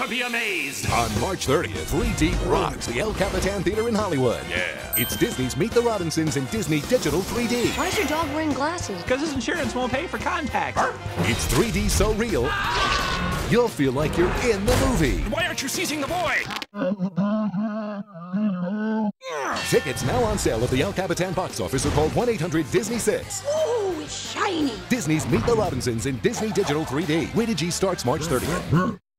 to be amazed. On March 30th, 3D rocks the El Capitan Theater in Hollywood. Yeah. It's Disney's Meet the Robinsons in Disney Digital 3D. Why is your dog wearing glasses? Because his insurance won't pay for contacts. It's 3D so real, you'll feel like you're in the movie. Why aren't you seizing the boy? Tickets now on sale at the El Capitan box office or call 1-800-DISNEY-6. Ooh, it's shiny. Disney's Meet the Robinsons in Disney Digital 3D. Rated G starts March 30th.